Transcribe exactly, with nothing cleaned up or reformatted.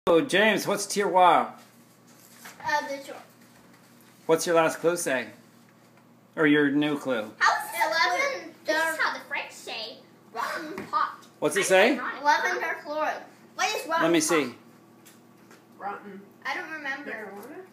Oh, James, what's tiroir? Uh, the drawer. What's your last clue say? Or your new clue? How's eleven? This is how the French say rotten pot. What's it say? Lavender chloride. What is rotten? Let me pot? see. Rotten I don't remember. marijuana?